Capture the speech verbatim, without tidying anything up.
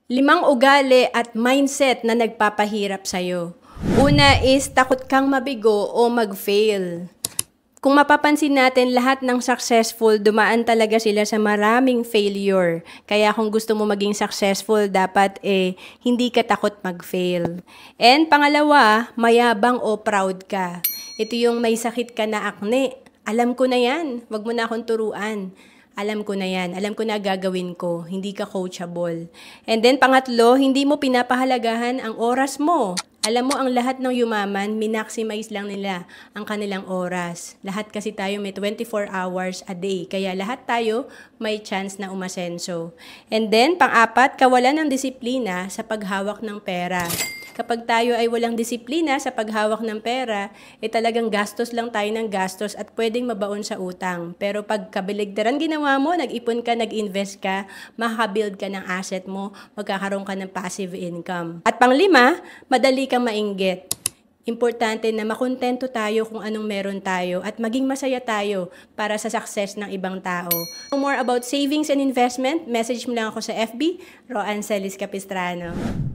Limang ugali at mindset na nagpapahirap sa'yo. Una is takot kang mabigo o mag-fail. Kung mapapansin natin, lahat ng successful, dumaan talaga sila sa maraming failure. Kaya kung gusto mo maging successful, dapat eh, hindi ka takot mag-fail. And pangalawa, mayabang o proud ka. Ito yung may sakit ka na acne. Alam ko na yan, wag mo na akong turuan. Alam ko na yan. Alam ko na gagawin ko. Hindi ka coachable. And then, pangatlo, hindi mo pinapahalagahan ang oras mo. Alam mo, ang lahat ng yumaman, minaximize lang nila ang kanilang oras. Lahat kasi tayo may twenty-four hours a day. Kaya lahat tayo may chance na umasenso. And then, pang-apat, kawalan ng disiplina sa paghawak ng pera. Kapag tayo ay walang disiplina sa paghawak ng pera, eh talagang gastos lang tayo ng gastos at pwedeng mabaon sa utang. Pero pag kabaligtaran ginawa mo, nag-ipon ka, nag-invest ka, makaka-build ka ng asset mo, magkakaroon ka ng passive income. At panglima, madali kang mainggit. Importante na makontento tayo kung anong meron tayo at maging masaya tayo para sa success ng ibang tao. For more about savings and investment, message mo lang ako sa F B, Roan Celis Capistrano.